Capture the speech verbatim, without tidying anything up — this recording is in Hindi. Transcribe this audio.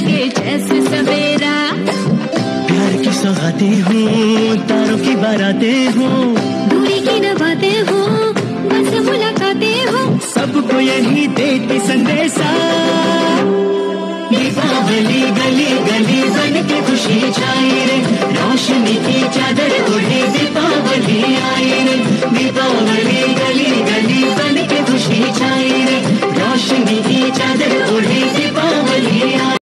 चमके जैसे सवेरा। प्यार की सौगातें हूँ, तारों की बारातें हूँ, दूरी की न बातें हूँ, बस मुलाकातें हूँ, सबको यही देती संदेशा। दीपावली गली गली बन के खुशी छाई रे, रोशनी की चादर ओढ़े दीपावली आई रे। दीपावली गली गली बन के खुशी छाई रे, रोशनी की चादर ओढ़े